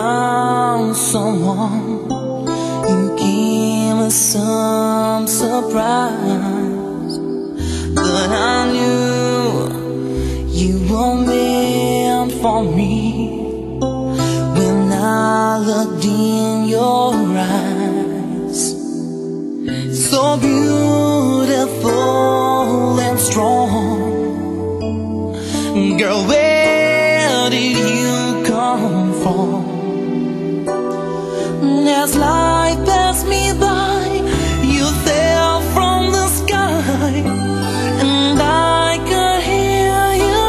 found someone who gave me some surprise, but I knew you were meant for me when I looked in your eyes. So beautiful and strong, girl, where did you come from? As life passed me by, you fell from the sky, and I could hear you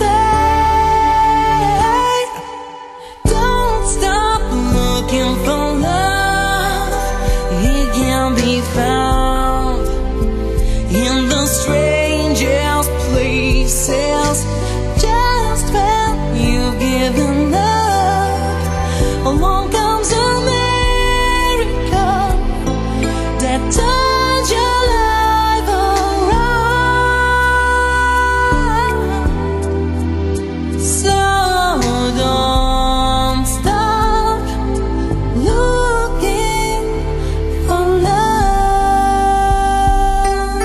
say, don't stop looking for love. It can be found in the strangest places. Just when you've given up, along comes a miracle that turns your life around. So don't stop looking for love.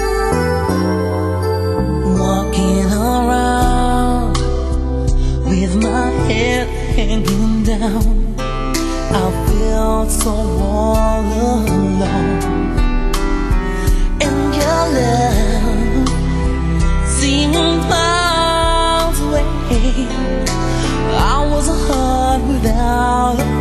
Walking around with my head hanging down, I felt so all alone. And your love seemed miles away. I was a heart without a